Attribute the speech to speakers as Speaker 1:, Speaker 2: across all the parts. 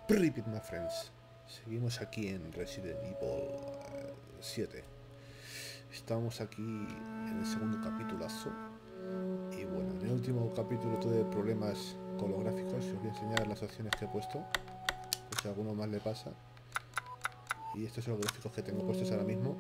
Speaker 1: Repeat my friends. Seguimos aquí en Resident Evil 7. Estamos aquí en el segundo capitulazo. Y bueno, en el último capítulo tuve problemas con los gráficos. Os voy a enseñar las opciones que he puesto, por si a alguno más le pasa. Y estos son los gráficos que tengo puestos ahora mismo.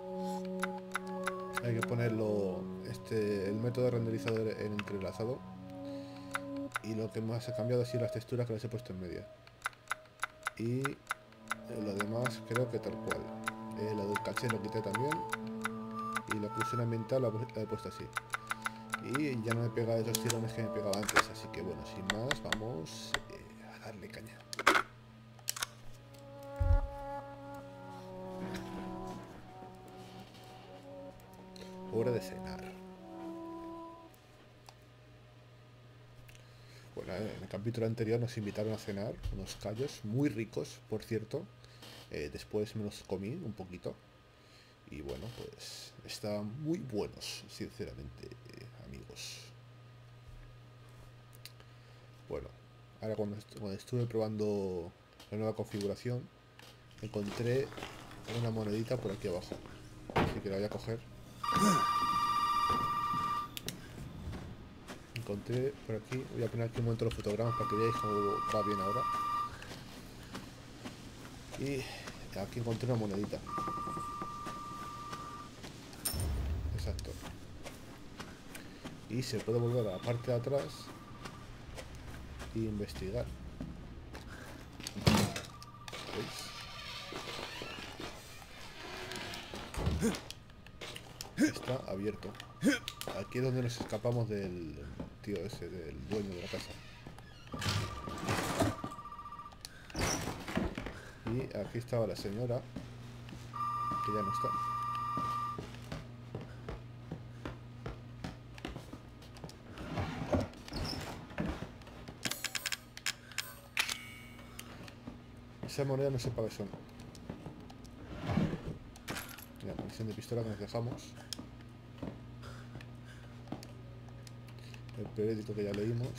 Speaker 1: Hay que ponerlo, el método renderizador en entrelazado. Y lo que más he cambiado ha sido las texturas, que las he puesto en media. Y lo demás creo que tal cual. Lo del caché lo quité también. Y la oclusión ambiental la he puesto así. Y ya no me pega esos tirones que me pegaba antes. Así que bueno, sin más, vamos a darle caña. Hora de cenar. Bueno, en el capítulo anterior nos invitaron a cenar unos callos muy ricos, por cierto. Después me los comí un poquito. Y bueno, pues estaban muy buenos, sinceramente, amigos. Bueno, ahora cuando estuve probando la nueva configuración, encontré una monedita por aquí abajo. Así que la voy a coger. Encontré por aquí, voy a poner aquí un momento los fotogramas para que veáis cómo va bien ahora. Y aquí encontré una monedita. Exacto. Y se puede volver a la parte de atrás e investigar. ¿Veis? Está abierto. Aquí es donde nos escapamos del tío ese, del dueño de la casa. Y aquí estaba la señora, que ya no está. Esa moneda no sé para qué son. La munición de pistola que nos dejamos. El periódico que ya leímos.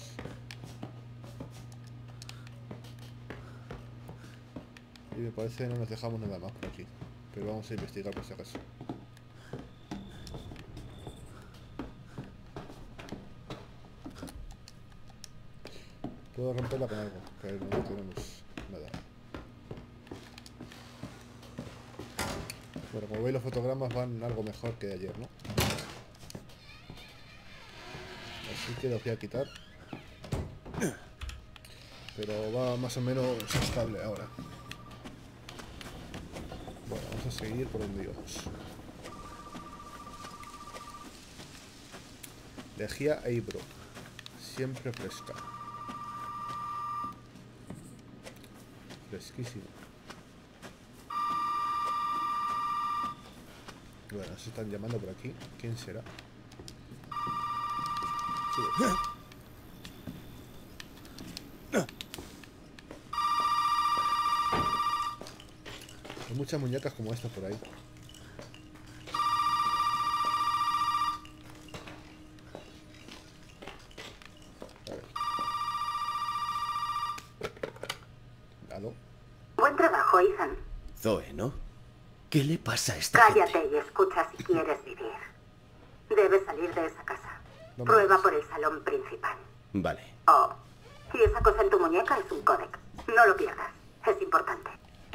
Speaker 1: Y me parece que no nos dejamos nada más por aquí. Pero vamos a investigar por si acaso. Puedo romperla con algo, pero no tenemos nada. Bueno, como veis los fotogramas van algo mejor que de ayer, ¿no? Así que los voy a quitar. Pero va más o menos estable ahora. Bueno, vamos a seguir por donde íbamos. Lejía Eibro. Siempre fresca. Fresquísimo. Bueno, se están llamando por aquí. ¿Quién será? Sube. Hay muchas muñecas como esta por ahí. A ver. ¿Aló?
Speaker 2: Buen trabajo, Ethan.
Speaker 3: Zoe, ¿no? ¿Qué le pasa a esta
Speaker 2: Cállate
Speaker 3: gente?
Speaker 2: y escucha si quieres vivir. Debes salir de esa casa.
Speaker 1: No me
Speaker 2: Prueba
Speaker 1: digas.
Speaker 2: por el salón principal.
Speaker 3: Vale.
Speaker 2: Oh, y esa cosa en tu muñeca es un códec. No lo pierdas. Es importante.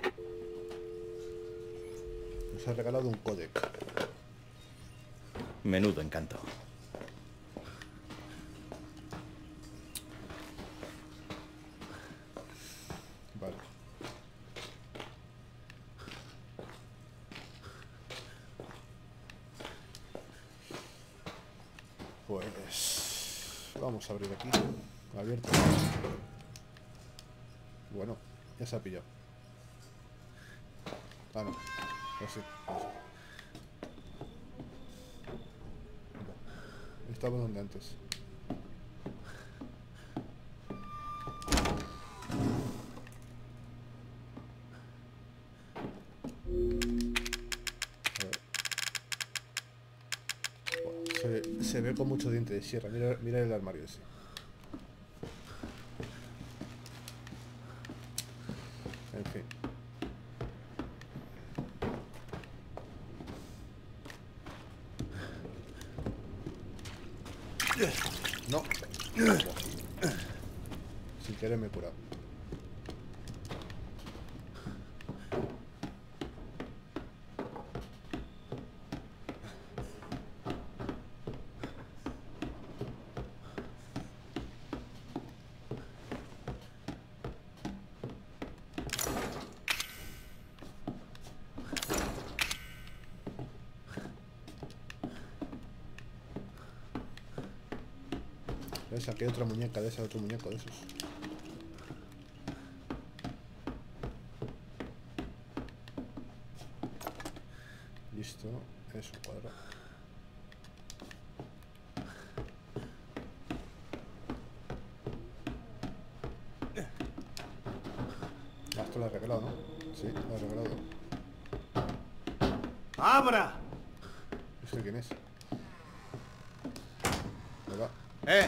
Speaker 1: Nos ha regalado un códec.
Speaker 3: Menudo encanto.
Speaker 1: Vale. Pues vamos a abrir aquí. Abierto. Bueno, ya se ha pillado. Ah, no. Así. Estaba donde antes. Se ve con mucho diente de sierra. Mira, mira el armario ese. No. Sin querer me he curado. ¿Ves? Aquí hay otra muñeca de esa, otro muñeco de esos. Listo, es un cuadro. Ah, esto lo he regalado, ¿no? Sí, lo he regalado.
Speaker 4: ¡Abra!
Speaker 1: ¿Este quién es? Ahí va.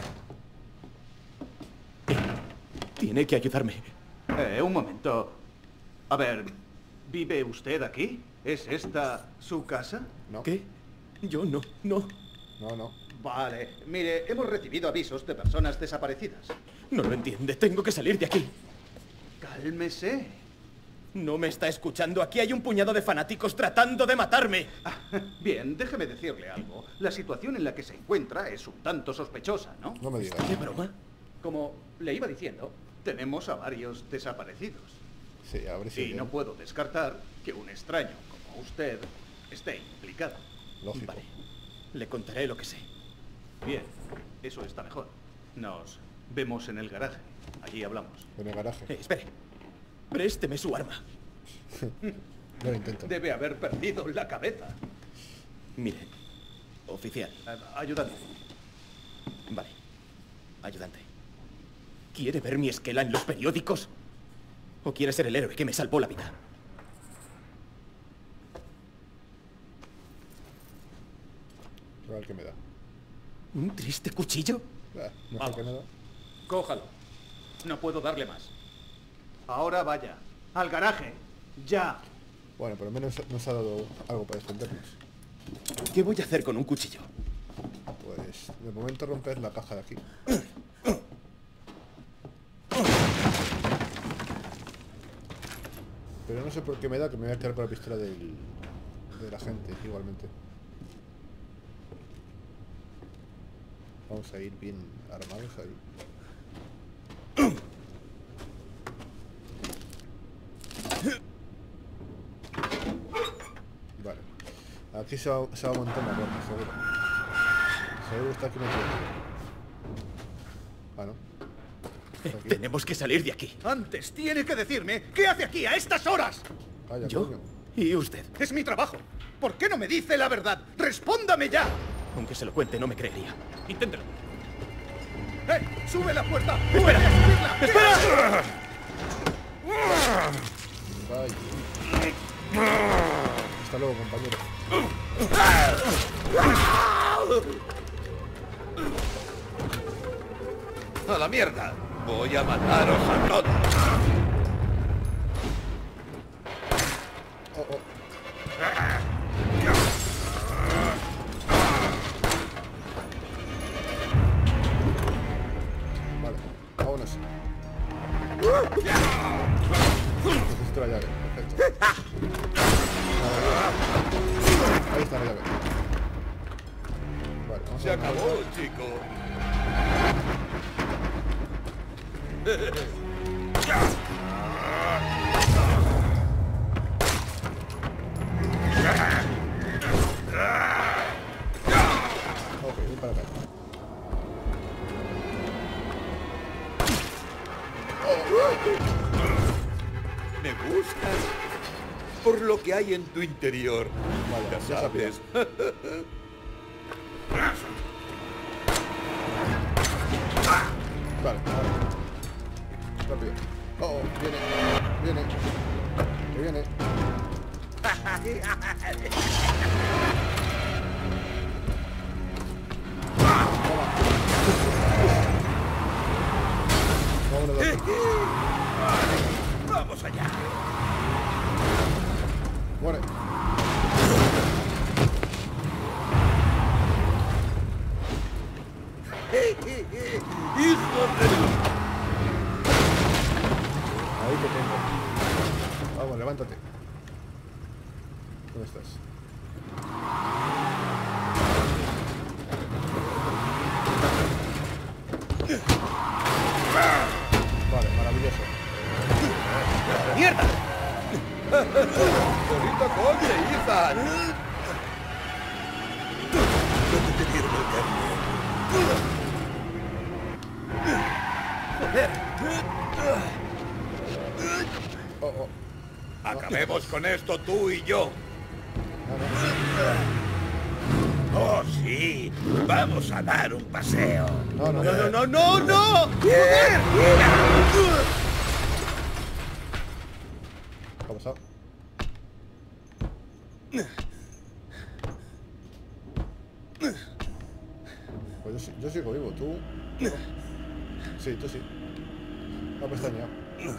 Speaker 4: Tiene que ayudarme. Un momento. A ver, ¿vive usted aquí? ¿Es esta su casa?
Speaker 1: No.
Speaker 4: ¿Qué? Yo no.
Speaker 1: No.
Speaker 4: Vale, mire, hemos recibido avisos de personas desaparecidas.
Speaker 5: No lo entiende. Tengo que salir de aquí.
Speaker 4: Cálmese.
Speaker 5: No me está escuchando. Aquí hay un puñado de fanáticos tratando de matarme.
Speaker 4: Bien, déjeme decirle algo. La situación en la que se encuentra es un tanto sospechosa, ¿no?
Speaker 1: No me digas.
Speaker 5: ¿Qué broma?
Speaker 4: Como le iba diciendo, tenemos a varios desaparecidos.
Speaker 1: Sí, a ver si...
Speaker 4: Y no puedo descartar que un extraño como usted esté implicado.
Speaker 1: Lógico.
Speaker 5: Vale. Le contaré lo que sé.
Speaker 4: Bien, eso está mejor. Nos vemos en el garaje. Allí hablamos.
Speaker 1: En el garaje.
Speaker 5: Espere. Présteme su arma.
Speaker 1: No lo intento.
Speaker 4: Debe haber perdido la cabeza.
Speaker 5: Mire, oficial.
Speaker 4: Ayudante.
Speaker 5: Vale. Ayudante. ¿Quiere ver mi esquela en los periódicos? ¿O quiere ser el héroe que me salvó la vida?
Speaker 1: A ver qué me da.
Speaker 5: ¿Un triste cuchillo?
Speaker 1: Mejor que nada.
Speaker 4: Cójalo. No puedo darle más. Ahora vaya. Al garaje. Ya.
Speaker 1: Bueno, por lo menos nos ha dado algo para defendernos.
Speaker 5: ¿Qué voy a hacer con un cuchillo?
Speaker 1: Pues de momento romper la caja de aquí. Pero no sé por qué me da que me voy a quedar con la pistola de la gente, igualmente. Vamos a ir bien armados ahí. Vale. Aquí se va a montar una puerta, seguro. Seguro está aquí metido. Ah, no. Está aquí.
Speaker 5: Tenemos que salir de aquí.
Speaker 4: Antes tiene que decirme qué hace aquí a estas horas.
Speaker 1: Vaya,
Speaker 5: ¿Yo?
Speaker 1: coño.
Speaker 5: ¿Y usted?
Speaker 4: Es mi trabajo. ¿Por qué no me dice la verdad? ¡Respóndame ya!
Speaker 5: Aunque se lo cuente, no me creería. Inténtelo.
Speaker 4: ¡Sube la puerta!
Speaker 5: ¡Espera! ¡Espera!
Speaker 1: Vaya. Hasta luego, compañero.
Speaker 6: ¡A la mierda! ¡Voy a mataros a todos!
Speaker 1: Oh, oh. Vale, vámonos. Necesito la llave, perfecto. Ahí está la llave. Vale, vamos
Speaker 6: ¡Se
Speaker 1: a
Speaker 6: acabó, chico!
Speaker 1: Ok, ven para acá.
Speaker 6: Me gustas por lo que hay en tu interior.
Speaker 1: Vale,
Speaker 6: Ya
Speaker 1: ya sabía.
Speaker 6: sabes.
Speaker 1: Vale, ahora. Rápido. Oh, viene. Que viene. Vámonos de aquí.
Speaker 6: ¡Vamos allá!
Speaker 1: Muere. Ahí te tengo. Vamos, levántate. ¿Dónde estás? Vale, maravilloso.
Speaker 6: ¡Mierda! ¡Bonito coche, Ethan! ¿Dónde te dieron el carnet?
Speaker 5: ¡Joder!
Speaker 1: Oh, oh.
Speaker 6: Acabemos con esto tú y yo.
Speaker 1: No,
Speaker 6: ¡Oh, sí! ¡Vamos a dar un paseo!
Speaker 1: no. No,
Speaker 5: ¡No, no, no!
Speaker 6: ¡Joder!
Speaker 1: ¿Qué ha pasado? Pues yo sigo vivo, tú... Sí, tú sí. Ha pestañeado.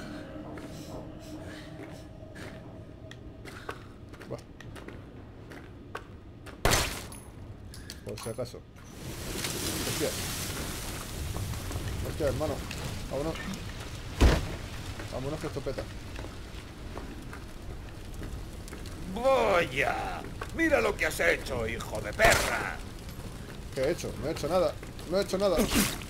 Speaker 1: Buah. Por si acaso. Hostia. Hostia, hermano. Vámonos. Vámonos que esto peta.
Speaker 6: ¡Vaya! ¡Mira lo que has hecho, hijo de perra!
Speaker 1: ¿Qué he hecho? No he hecho nada. No he hecho nada.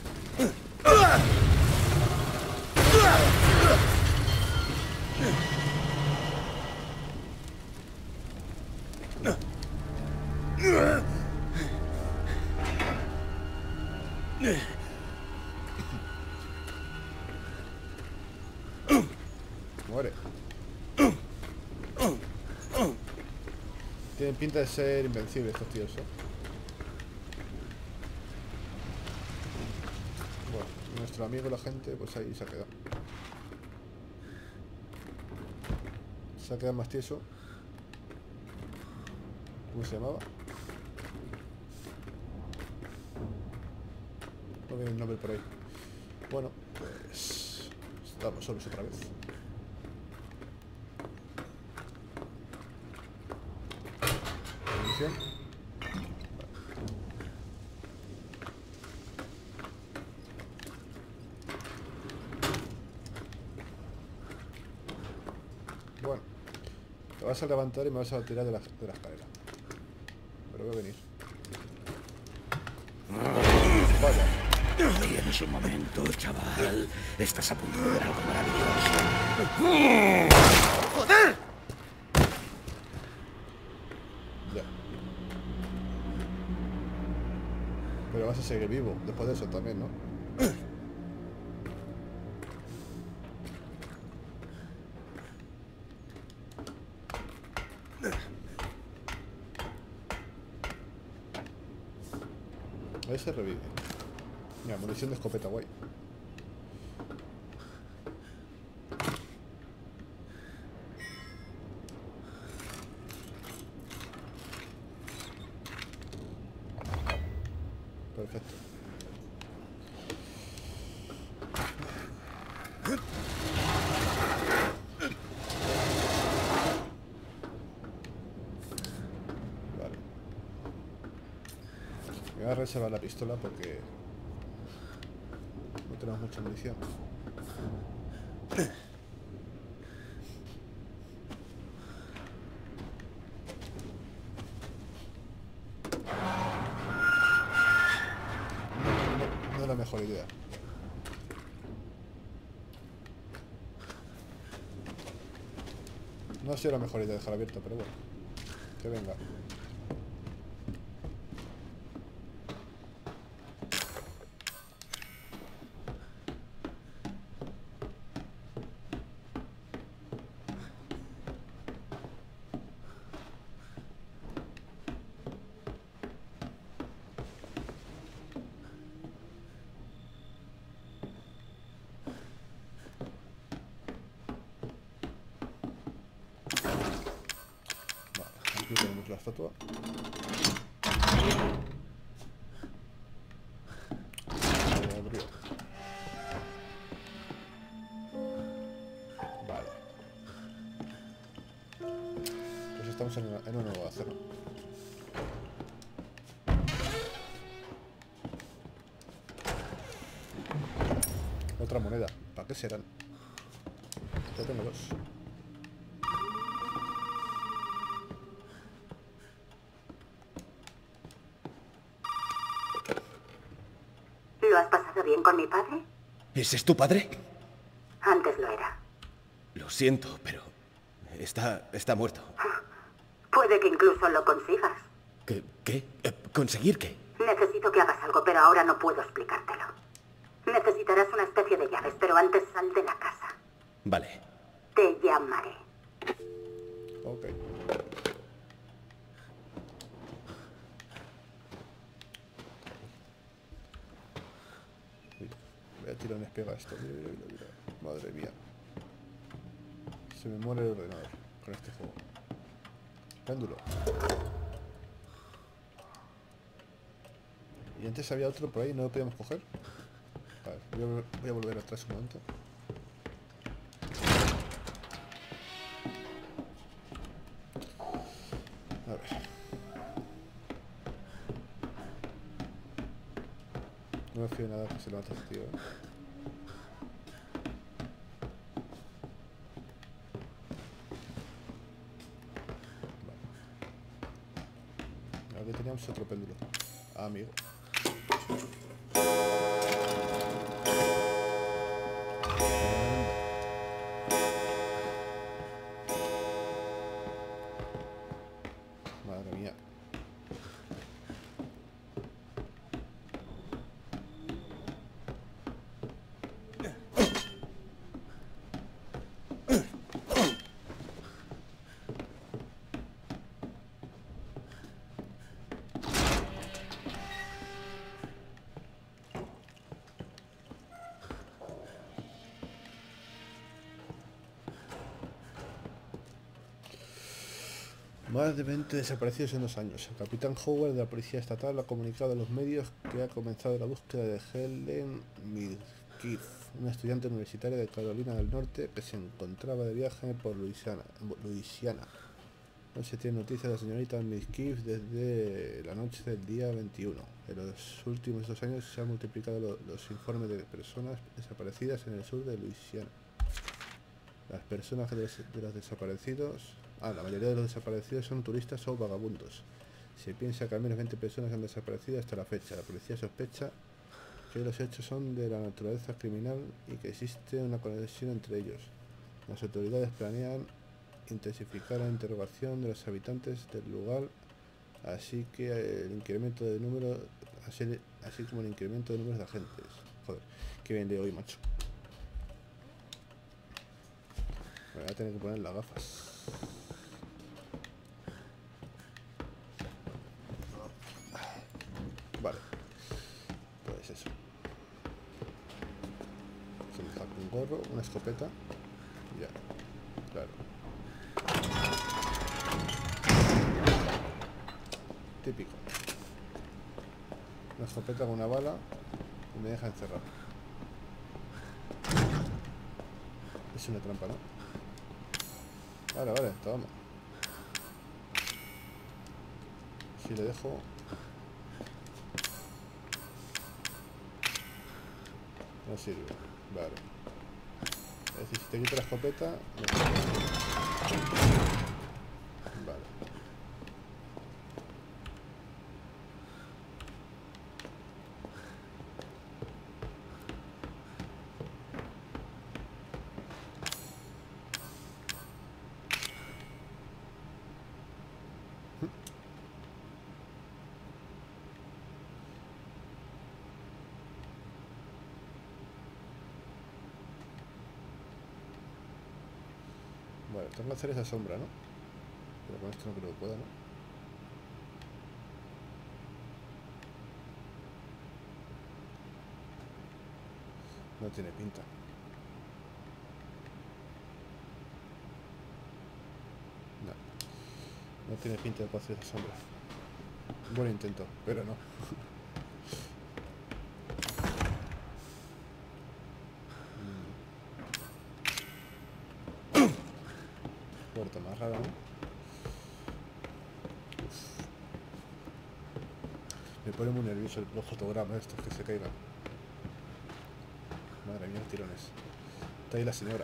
Speaker 1: Muere. Tienen pinta de ser invencibles estos tíos, ¿eh? Bueno, nuestro amigo la gente, pues ahí se ha quedado. Se ha quedado más tieso. ¿Cómo se llamaba? No viene el nombre por ahí. Bueno, pues... estamos solos otra vez. Munición. Bueno, te vas a levantar y me vas a tirar de la escalera. Pero voy a venir. Vaya.
Speaker 6: Tienes un momento, chaval. Estás a punto de ver algo maravilloso.
Speaker 5: ¡Joder!
Speaker 1: Ya. Pero vas a seguir vivo después de eso también, ¿no? Ahí se revive. Mira, munición de escopeta, guay. Perfecto. Vale. Me voy a reservar la pistola porque no tenemos mucha munición. No es la mejor idea. No ha sido la mejor idea dejar abierto, pero bueno. Que venga. Aquí tenemos la estatua. Se abrió. Vale. Pues estamos en una nueva zona. Otra moneda. ¿Para qué serán? Ya tengo dos.
Speaker 2: ¿Lo has pasado bien con mi padre?
Speaker 3: ¿Ese es tu padre?
Speaker 2: Antes lo era.
Speaker 3: Lo siento, pero está muerto.
Speaker 2: Puede que incluso lo consigas.
Speaker 3: ¿Qué? ¿Conseguir qué?
Speaker 2: Necesito que hagas algo, pero ahora no puedo explicártelo. Necesitarás una especie de llaves, pero antes sal de la casa.
Speaker 3: Vale.
Speaker 2: Te llamaré.
Speaker 1: Ok. Uy, voy a tirar un espega a esto. Mira, mira, mira. Madre mía. Se me muere el ordenador con este juego. Péndulo. Y antes había otro por ahí, ¿no lo podíamos coger? Vale, voy a volver atrás un momento. A ver. No me fío de nada que se levante ese tío, ¿eh? Vale. Ahora teníamos otro péndulo. Ah, amigo. Madre mía. Más de 20 desaparecidos en 2 años. El capitán Howard de la Policía Estatal ha comunicado a los medios que ha comenzado la búsqueda de Helen Midkiff, una estudiante universitaria de Carolina del Norte que se encontraba de viaje por Luisiana. No se tiene noticia de la señorita Midkiff desde la noche del día 21. En los últimos 2 años se han multiplicado los informes de personas desaparecidas en el sur de Luisiana. Las personas de los desaparecidos... la mayoría de los desaparecidos son turistas o vagabundos. Se piensa que al menos 20 personas han desaparecido hasta la fecha. La policía sospecha que los hechos son de la naturaleza criminal y que existe una conexión entre ellos. Las autoridades planean intensificar la interrogación de los habitantes del lugar, así como el incremento de números de agentes. Joder, qué bien de hoy, macho. Me voy a tener que poner las gafas. Vale, pues eso. Se me saca un gorro, una escopeta. Ya, claro. Típico. Una escopeta con una bala y me deja encerrado. Es una trampa, ¿no? Vale, toma. Si le dejo... No sirve, vale. Es decir, si te quito la escopeta... No. Vale. Vale, tengo que hacer esa sombra, ¿no? Pero con esto no creo que pueda, ¿no? No tiene pinta. No tiene pinta de poder hacer esa sombra. Buen intento, pero no. Puerta más rara, ¿no? Uf. Me pone muy nervioso los fotogramas estos que se caigan. Madre mía, tirones. Está ahí la señora.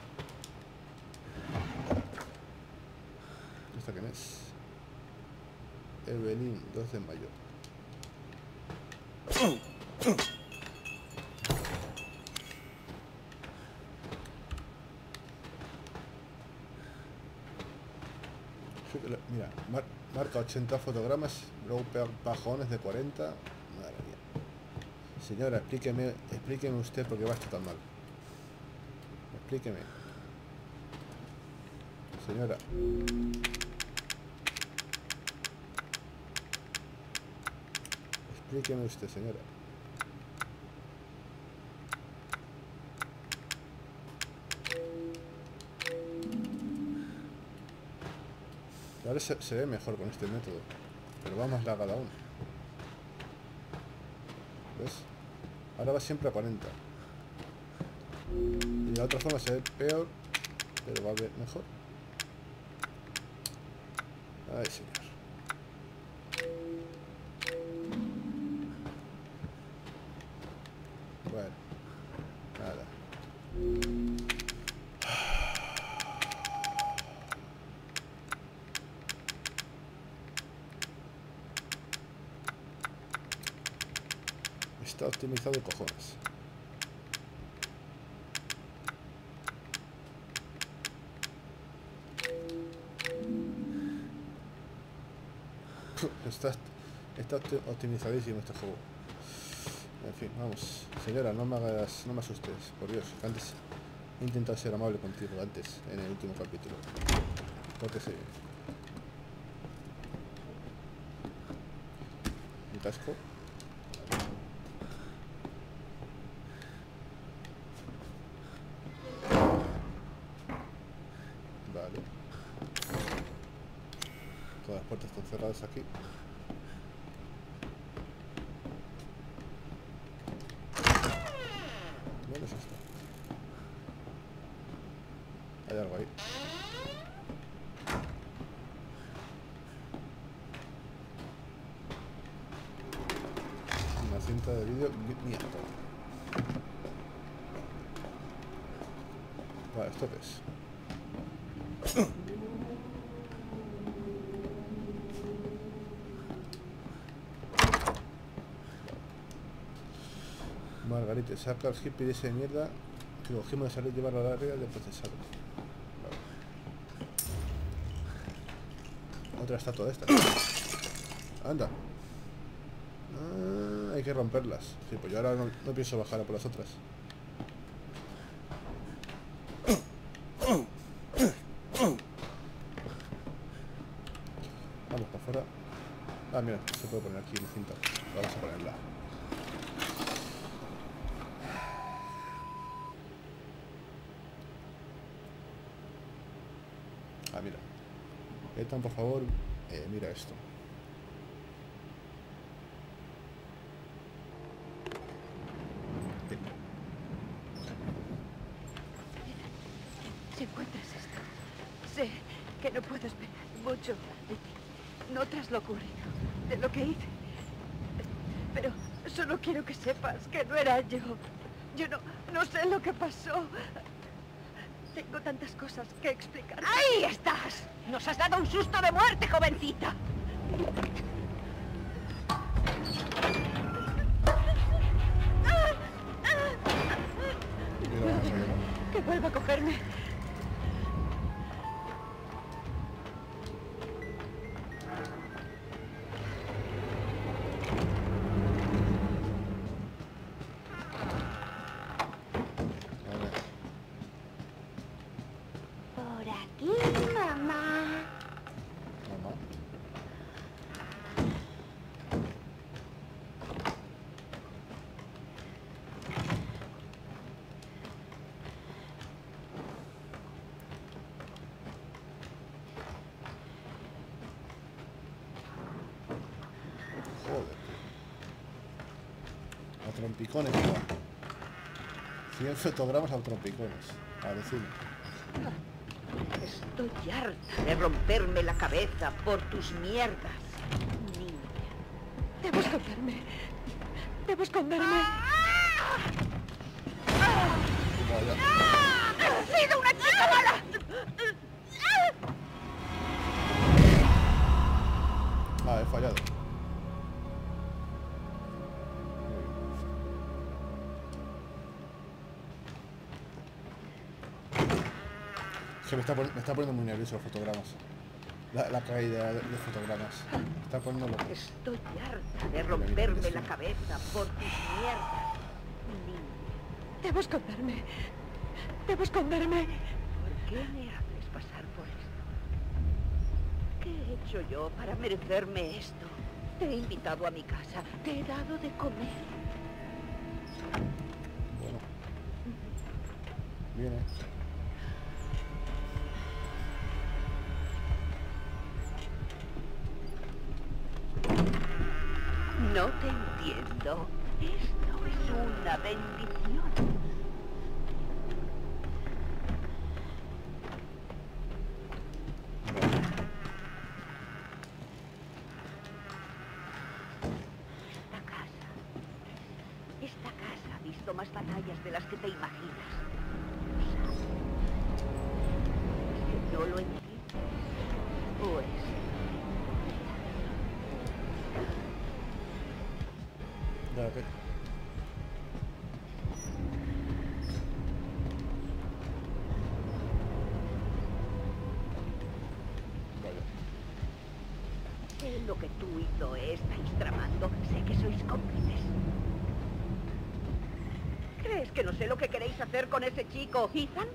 Speaker 1: ¿Esta quién es? Evelyn, 2 de mayo. Mira, marca 80 fotogramas, luego pajones de 40. Madre mía. Señora, explíqueme usted por qué va esto tan mal. Explíqueme. Señora. Explíqueme usted, señora. Ahora se ve mejor con este método, pero va más lagada aún. ¿Ves? Ahora va siempre a 40. Y de la otra forma se ve peor, pero va a ver mejor. Ay, señor. Bueno, nada. Está optimizado de cojones. Está optimizadísimo este juego. En fin, vamos. Señora, no me asustes, por Dios. Antes he intentado ser amable contigo antes, en el último capítulo. Porque sí. Mi casco. Vale. Todas las puertas están cerradas aquí. ¿Dónde es esto? Hay algo ahí. Una cinta de vídeo. Mierda. Vale, ¿esto qué es? Margarita, saca el hippie de esa mierda que cogimos de salir y llevarlo al área de procesado. Vale. Otra estatua de estas. Anda. Ah, hay que romperlas. Sí, pues yo ahora no pienso bajar a por las otras. Vamos para afuera. Ah, mira, se puede poner aquí en la cinta. Vamos a ponerla. Ah, mira. Ethan, por favor, mira esto.
Speaker 7: Si encuentras esto, sé que no puedo esperar mucho de ti. No tras lo ocurrido, de lo que hice. Pero solo quiero que sepas que no era yo. Yo no sé lo que pasó. Tengo tantas cosas que explicar.
Speaker 2: ¡Ahí estás! ¡Nos has dado un susto de muerte, jovencita!
Speaker 1: Mira,
Speaker 7: Que vuelva a cogerme.
Speaker 2: Por aquí, mamá.
Speaker 1: mamá. Joder. A trompicones, ¿no? 100 fotogramas a trompicones. A decir.
Speaker 2: Estoy harta de romperme la cabeza por tus mierdas, niña.
Speaker 7: Debo esconderme. Debo esconderme.
Speaker 2: ¡Ah!
Speaker 1: Vaya.
Speaker 7: ¡He sido una chica mala!
Speaker 1: Ah, he fallado. Es que me está poniendo muy nervioso los fotogramas. La caída de fotogramas. Me está poniendo loco.
Speaker 7: Estoy harta de romperme la cabeza por tus mierdas. Niña,
Speaker 8: Debo esconderme. Debo esconderme.
Speaker 7: ¿por qué me haces pasar por esto? ¿Qué he hecho yo para merecerme esto? Te he invitado a mi casa, te he dado de comer.
Speaker 1: Bueno. Viene.
Speaker 7: No te entiendo. Esto es una bendición. Esta casa ha visto más batallas de las que te imaginas. Lo sabes. ¿Es que no lo entiendes? ¿O es?
Speaker 1: Ya, ¿qué? Vaya.
Speaker 7: Sé lo que tú y Zoe estáis tramando. Sé que sois cómplices. ¿Crees que no sé lo que queréis hacer con ese chico, Ethan?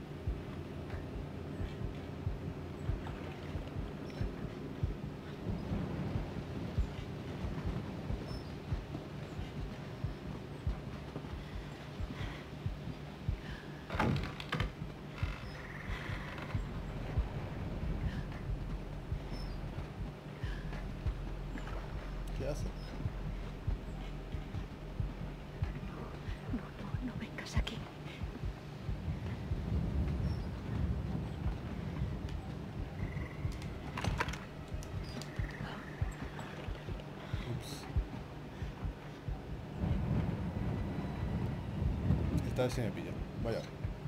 Speaker 1: ¿Qué hace?
Speaker 8: No vengas aquí.
Speaker 1: Ups. Esta vez sí me pilla. Vaya.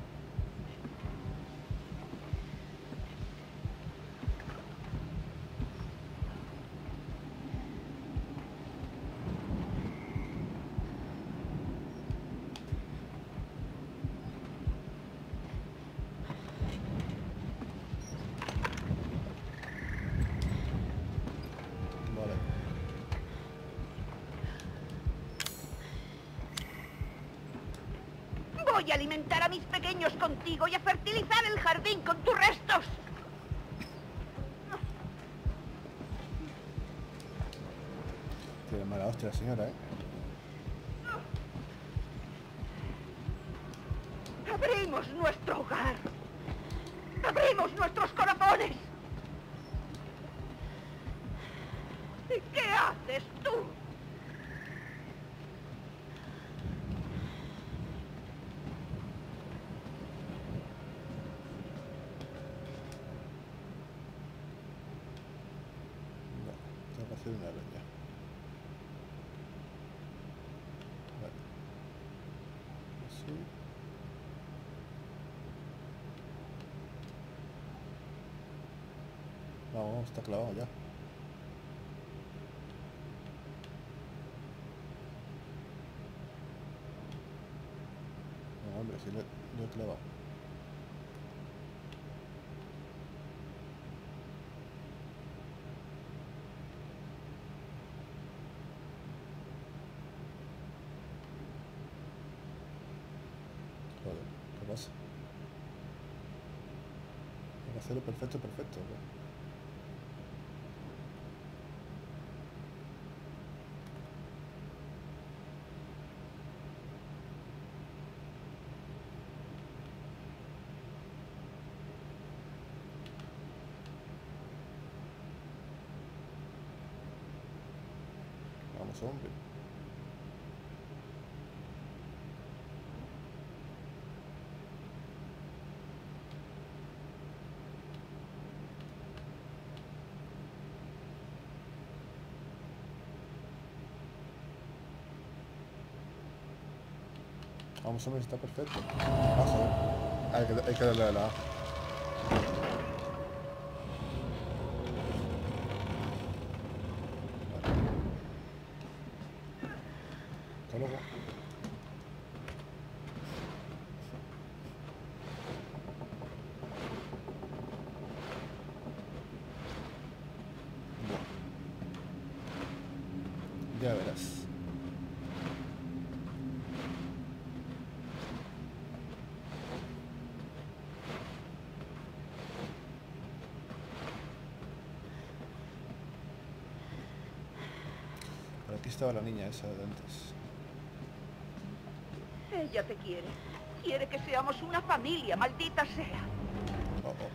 Speaker 1: Vale.
Speaker 7: Voy a alimentar a mis pequeños contigo y a fertilizar el jardín con tus restos.
Speaker 1: Tiene mala hostia la señora, ¿eh?
Speaker 7: Abrimos nuestro hogar. Abrimos nuestros corazones. ¿Y qué haces tú?
Speaker 1: No, tengo que hacer una vez ya. Vale. Así. Vamos, está clavado ya. No, hombre, si lo he clavado. Joder, ¿qué pasa? Hay que hacerlo perfecto, perfecto. ¿No? Vamos, hombre. Vamos, hombre, está perfecto. Ah, joder. Hay que darle a la A. Hasta luego. Ya verás. Por aquí estaba la niña esa de antes.
Speaker 7: Ella te quiere. Quiere que seamos una familia, maldita sea.
Speaker 1: Oh, oh.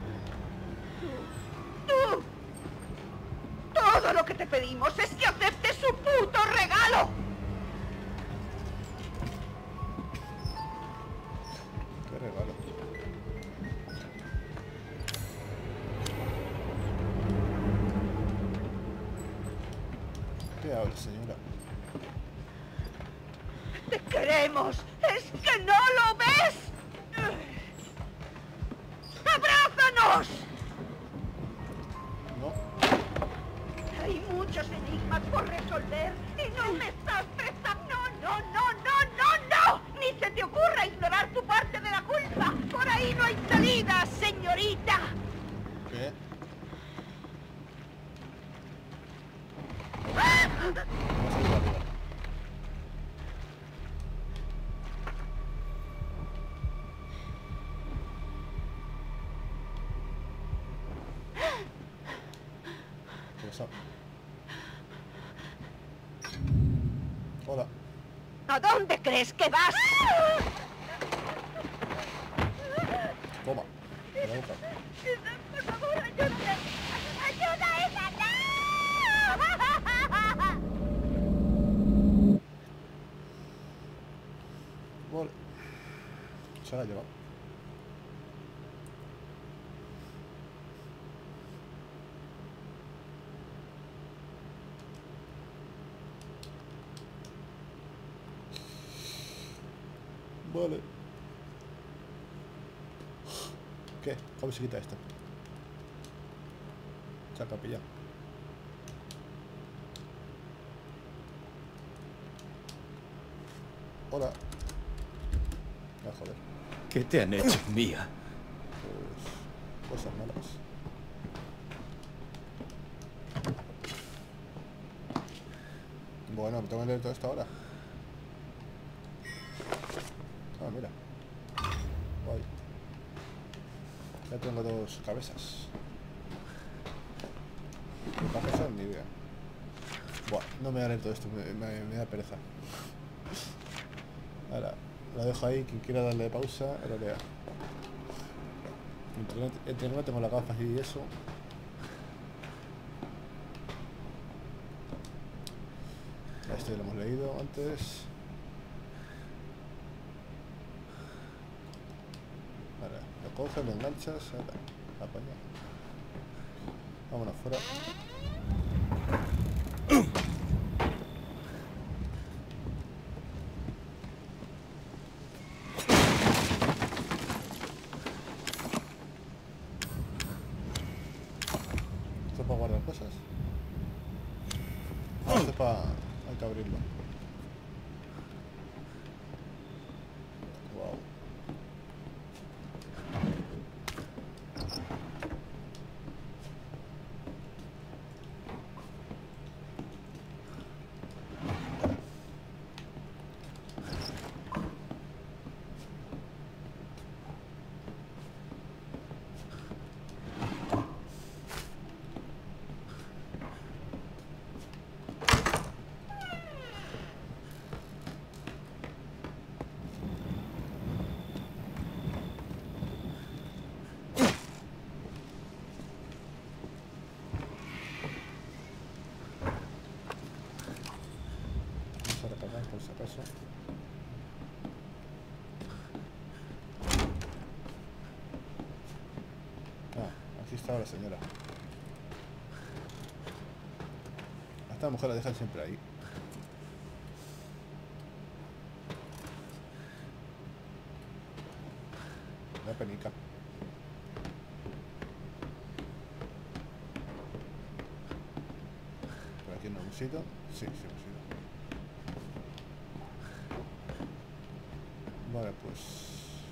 Speaker 7: ¡Tú! Todo lo que te pedimos es que aceptes su puto regalo.
Speaker 1: Qué regalo. ¿Qué habla, señora?
Speaker 7: ¡Te queremos! ¡Es que no lo ves! ¡Abrázanos!
Speaker 1: No.
Speaker 7: Hay muchos enigmas por resolver y no me estás prestando. No, no, no, no, no, no. Ni se te ocurra ignorar tu parte de la culpa. Por ahí no hay salida, señorita.
Speaker 1: ¿Qué? Vamos a ir arriba. ¿Qué pasa? Hola.
Speaker 7: ¿A dónde crees que vas?
Speaker 1: Toma. Me la boca.
Speaker 7: Por favor, ayúdame. ¡Ayuda, esa no!
Speaker 1: Vale. Se la ha llevado. Vale. ¿Qué? ¿Cómo se quita esto? Se ha capillado. Hola. Ah, joder.
Speaker 3: ¿Qué te han hecho, Mía?
Speaker 1: Pues cosas malas. Bueno, tengo que leer todo esto ahora. Ah, mira. Guay. Ya tengo 2 cabezas. ¿Qué cabezas? Ni idea. Buah, no me voy a leer todo esto, me da pereza. Ahora, lo dejo ahí, quien quiera darle pausa, lo lea. Entre no tengo las gafas y eso. Este lo hemos leído antes. Ahora, lo coges, lo enganchas, ahora, apaña. Vámonos fuera. Esto es para guardar cosas. Ah, esto es para... hay que abrirlo. Wow. Vamos a recargar por si acaso. Ah, aquí está la señora. A esta mujer la dejan siempre ahí. penica. Por aquí no hemos ido. Sí, sí hemos ido. Vale, pues...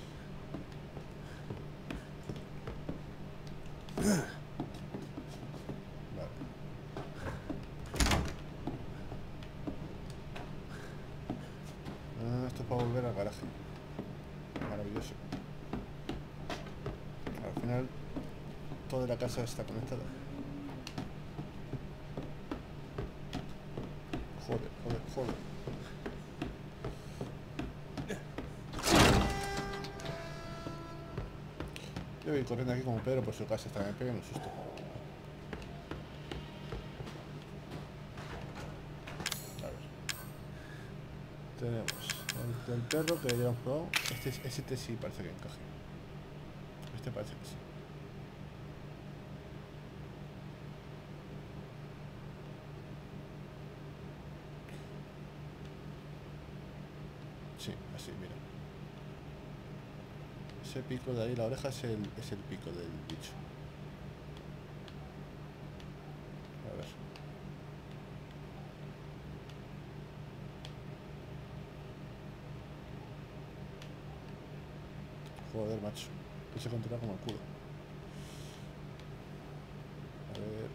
Speaker 1: Vale. Esto es para volver al garaje. Maravilloso. Al final, toda la casa está conectada. Joder, joder, joder. Yo voy corriendo aquí como Pedro por su casa hasta que me peguen un susto. A ver. Tenemos el del perro que ya hemos probado. Este sí parece que encaje. Este parece que sí. Sí, así, mira. Ese pico de ahí, la oreja es el pico del bicho. A ver. Joder, macho. Que se controla como el culo. A ver.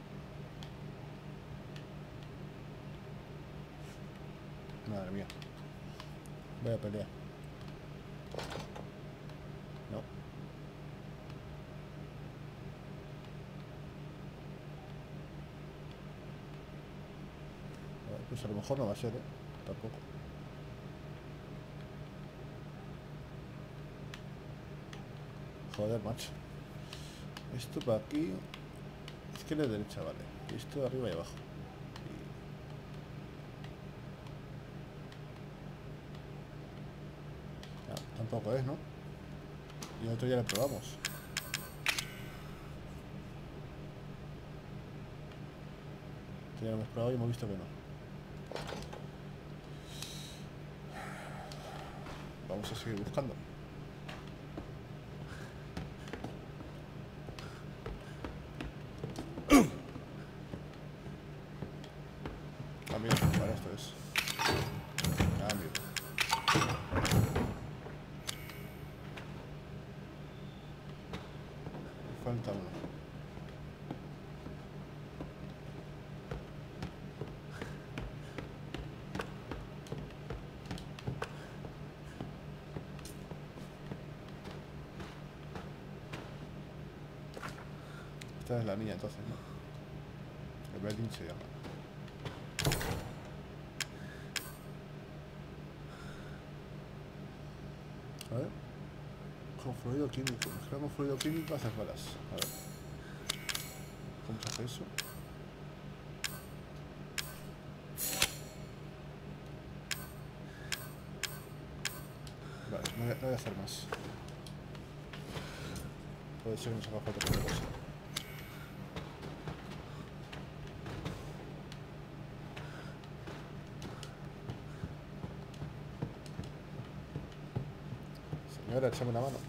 Speaker 1: Madre mía. Voy a pelear. No. A ver, pues a lo mejor no va a ser, ¿eh? Tampoco. Joder, macho. Esto para aquí. Izquierda y derecha, vale. Y esto arriba y abajo. Tampoco es, ¿no? Y el otro ya lo probamos. Ya lo hemos probado y hemos visto que no. Vamos a seguir buscando. Cambio, para esto es. Cambio. Falta uno. Esta es la niña entonces, ¿no? El Berlin se llama. A ver. Con fluido químico. Mezclamos fluido químico, haces balas. A ver. ¿Cómo se hace eso? Vale, no voy a hacer más. Puede ser que nos haga falta otra cosa. Señora, échame una mano.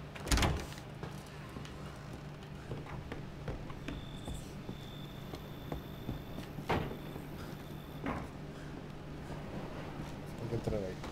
Speaker 1: Hay que entrar ahí.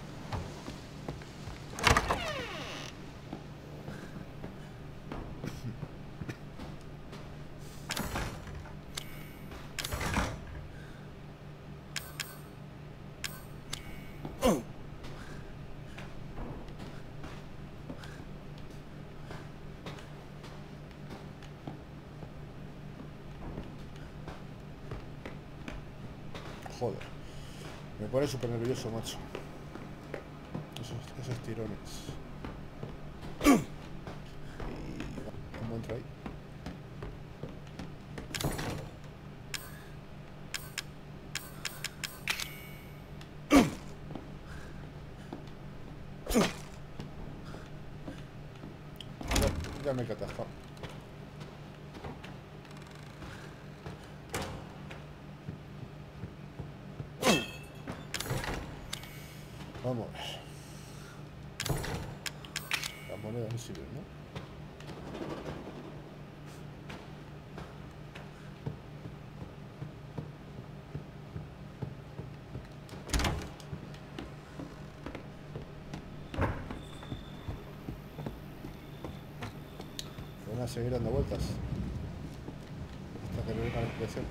Speaker 1: Joder, me pone súper nervioso, macho. Esos tirones. Y ¿cómo entra ahí? Ya me he catastado. Vamos a ver. Las monedas no sirven, ¿no? Van a seguir dando vueltas. Hasta que le venga la expresión.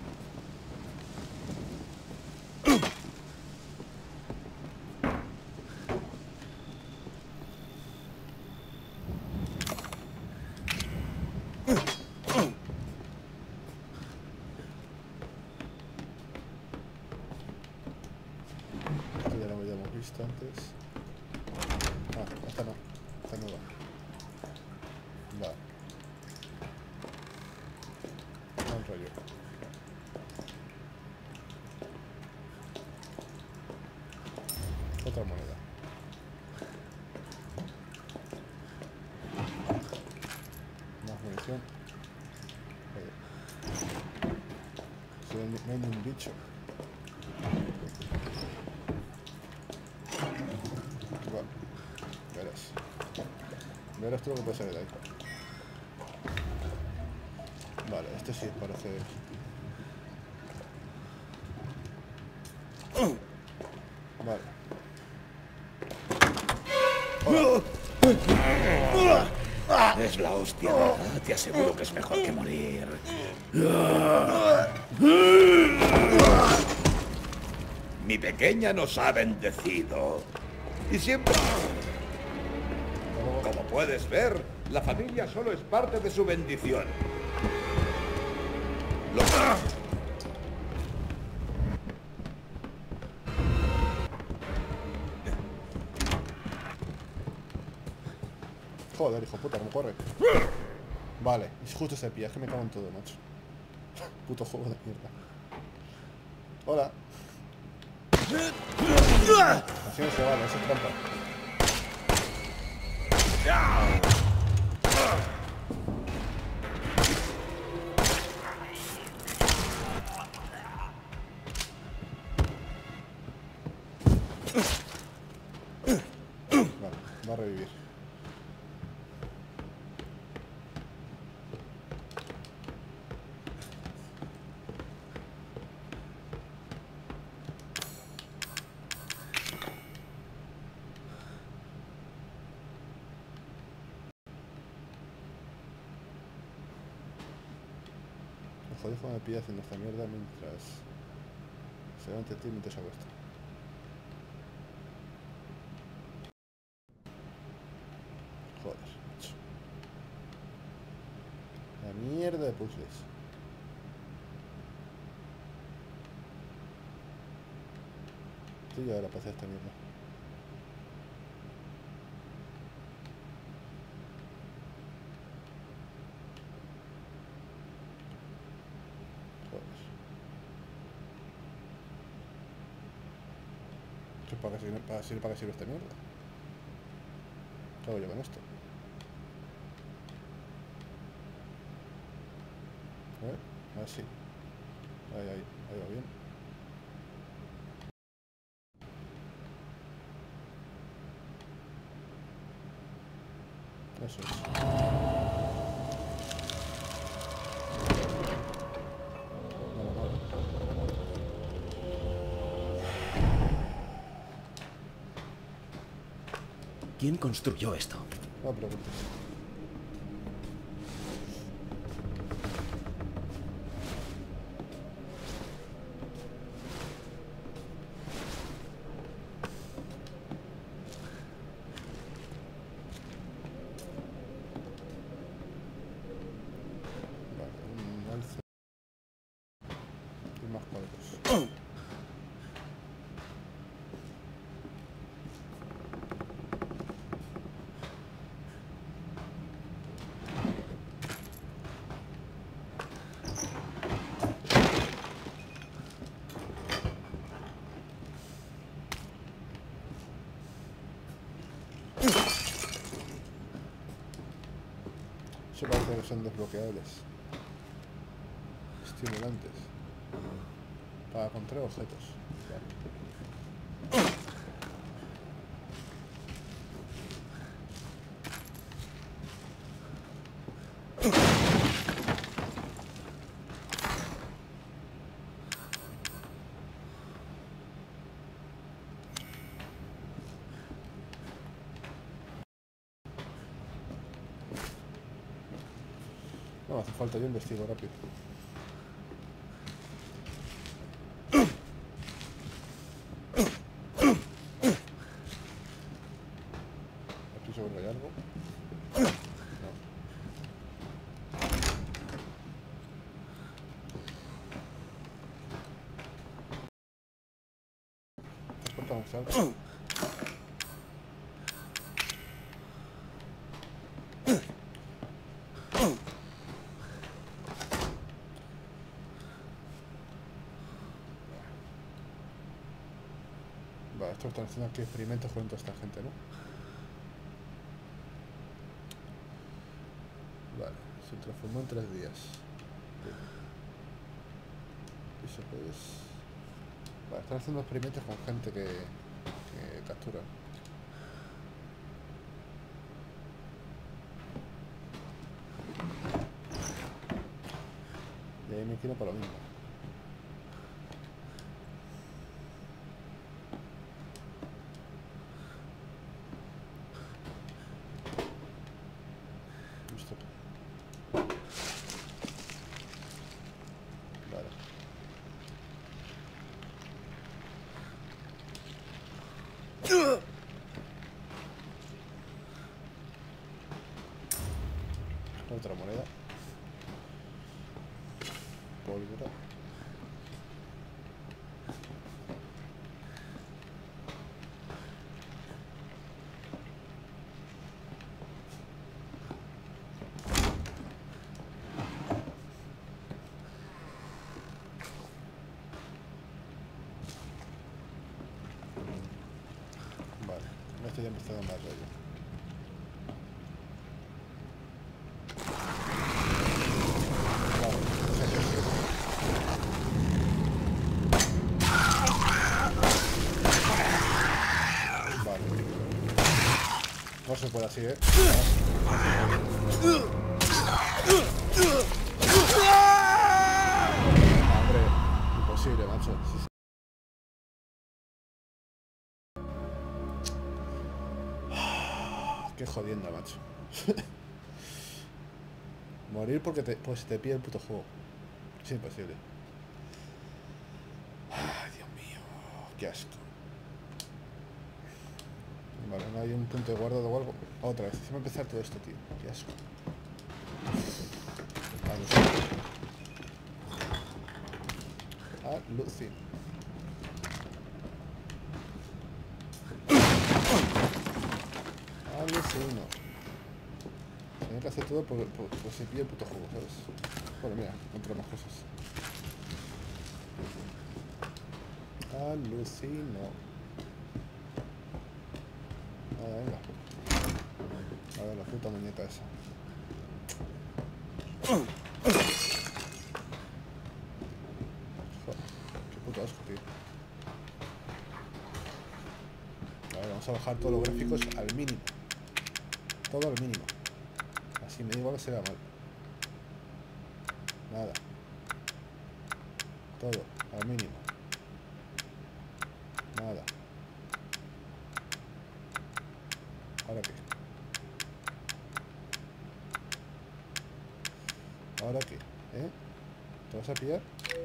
Speaker 1: Esto ya lo habíamos visto antes. Ah, esta no. Esta nueva. Vale. Mal rollo. Otra moneda. Más munición. Joder. Si no hay ni un bicho. Vale. Verás. Verás tú lo que puede salir de ahí. Vale, este sí parece... Vale.
Speaker 6: Es la hostia, ¿verdad? Te aseguro que es mejor que morir. Mi pequeña nos ha bendecido. Y siempre... Como puedes ver, la familia solo es parte de su bendición.
Speaker 1: Joder, hijo puta, ¿cómo corre? Vale, y justo se pilla, es que me cago en todo, macho. Puto juego de mierda. Hola. Así no se vale, eso es trampa. Vale, va a revivir. Joder, cómo me pilla haciendo esta mierda mientras se levanta el tío y mientras hago esto. Joder, macho. La mierda de puzzles. Estoy ya ahora para hacer esta mierda. ¿Para qué sirve esta mierda? ¿Qué hago yo con esto? A ver si. Ahí va bien. Eso es.
Speaker 5: ¿Quién construyó esto?
Speaker 1: No preguntes. Vale, un alce. Y más cuadros. Eso parece que son desbloqueables. Estimulantes. Para encontrar objetos. Vale. No hace falta, yo investigo rápido. Aquí seguro hay algo. No. Transportamos algo. Vale, esto están haciendo aquí experimentos con toda esta gente, ¿no? Vale, se transformó en 3 días. Eso pues... Vale, están haciendo experimentos con gente que capturan. Y ahí me quiero para lo mismo. Listo. Vale. Otra moneda. Pólvora. Vale, esto ya empezó a dar más rollo. No se puede así, ¿eh? Hombre, imposible, macho. Qué jodienda, macho. Morir porque pues te pide el puto juego. Es imposible. Ay, Dios mío. Qué asco. Vale, no hay un punto de guardado o algo. Otra vez, se va a empezar todo esto, tío. Qué asco. Alucino. Alucino. Tenía que hacer todo por si pilla el puto juego, ¿sabes? Bueno, mira, entre más cosas. Alucino. Venga. A ver, la puta muñeca esa. Joder, qué puto asco, tío. A ver, vamos a bajar todos los gráficos al mínimo. Todo al mínimo. Así me da igual que se vea mal. Nada. Todo al mínimo. Nada. ¿Ahora qué? ¿Ahora qué? ¿Eh? ¿Te vas a pillar?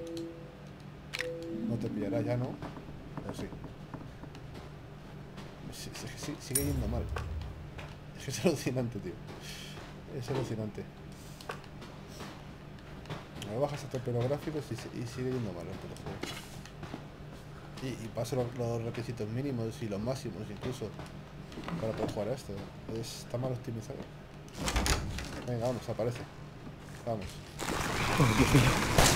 Speaker 1: No te pillarás ya, ¿no? ¿O sí? Sigue yendo mal. Es que es alucinante, tío. Es alucinante. Me bajas a tope los gráficos y sigue yendo mal el puto juego. Y paso los requisitos mínimos y los máximos incluso para poder jugar a esto. Está mal optimizado. Venga, vamos, aparece. Vamos.
Speaker 5: Oh, Dios mío.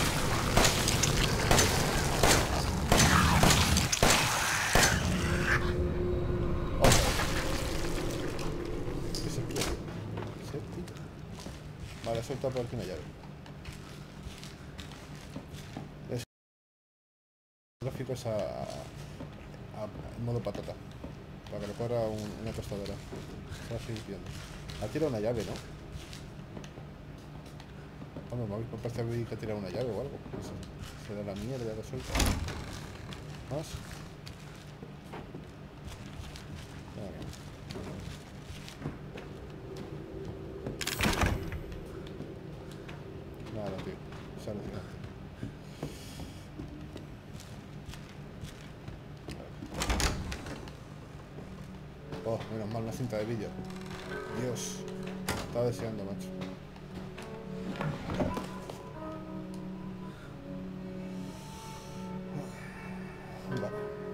Speaker 1: ¿Qué se pide? ¿Qué se pide? Vale, suelta por aquí una llave. Es gráficos en modo patata. Para que le corra una tostadora. Se va a seguir viendo. Ha tirado una llave, ¿no? Vamos, me parece que ha tirado una llave o algo. No sé. Será la mierda que suelta. ¿Más? Vale. Nada, tío. Es alucinante. Oh, menos mal una cinta de vídeo. Dios. Estaba deseando, macho. Vale.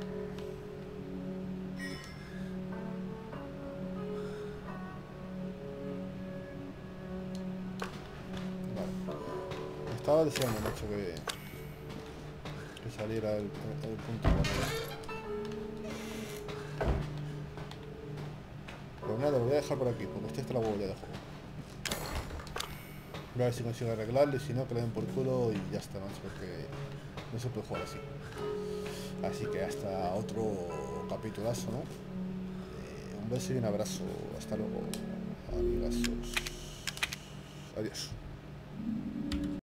Speaker 1: Estaba deseando, macho, que saliera el punto bueno. Pues nada, lo voy a dejar por aquí, porque está la huevilla de juego. Voy a ver si consigo arreglarlo y si no, que le den por culo y ya está, macho, porque no se puede jugar así. Así que hasta otro capitulazo, ¿no? Un beso y un abrazo. Hasta luego, amigazos. Adiós.